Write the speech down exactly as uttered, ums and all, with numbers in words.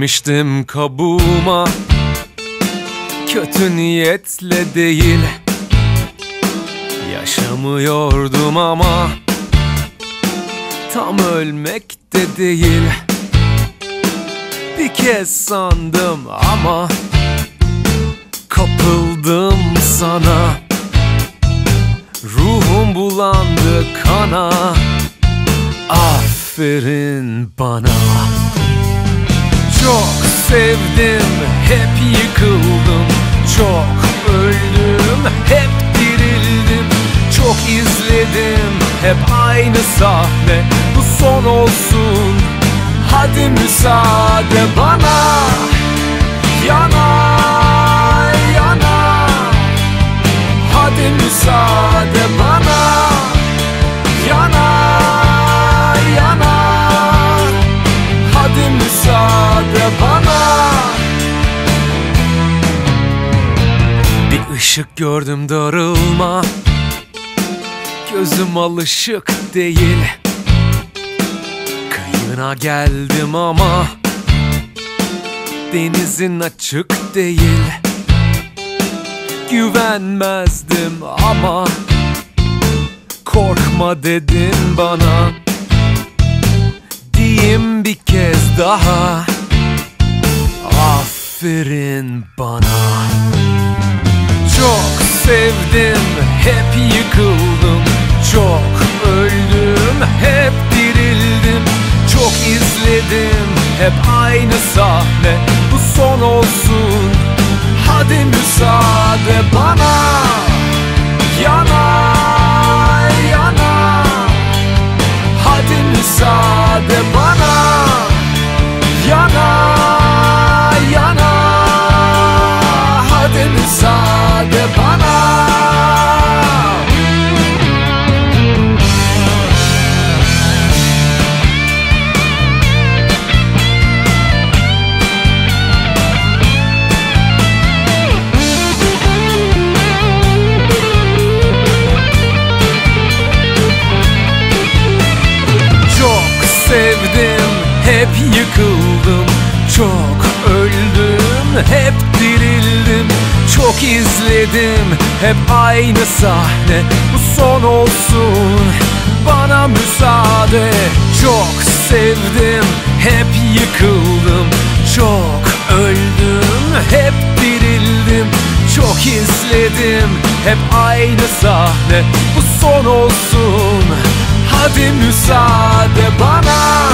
Çekmiştim kabuğuma, kötü niyetle değil. Yaşamıyordum ama tam ölmek de değil. Bir kez sandım ama kapıldım sana. Ruhum bulandı kana. Aferin bana. Çok sevdim, hep yıkıldım. Çok öldüm, hep dirildim. Çok izledim, hep aynı sahne. Bu son olsun, hadi müsaade bana. Yana, yana, hadi müsaade bana. Yana, yana, hadi müsaade bana. Bir ışık gördüm, darılma. Gözüm alışık değil. Kıyına geldim ama denizin açık değil. Güvenmezdim ama korkma dedin bana. Diyeyim bir kez daha, aferin bana. Çok sevdim, hep yıkıldım. Çok öldüm, hep dirildim. Çok izledim, hep aynı sahne. Bu son olsun, hadi müsaade bana. Yana, yana, hadi müsaade bana. Yana, yana, hadi müsaade bana. Sevdim, hep yıkıldım. Çok öldüm, hep dirildim. Çok izledim, hep aynı sahne. Bu son olsun, bana müsaade. Çok sevdim, hep yıkıldım. Çok öldüm, hep dirildim. Çok izledim, hep aynı sahne. Bu son olsun, hadi müsaade bana.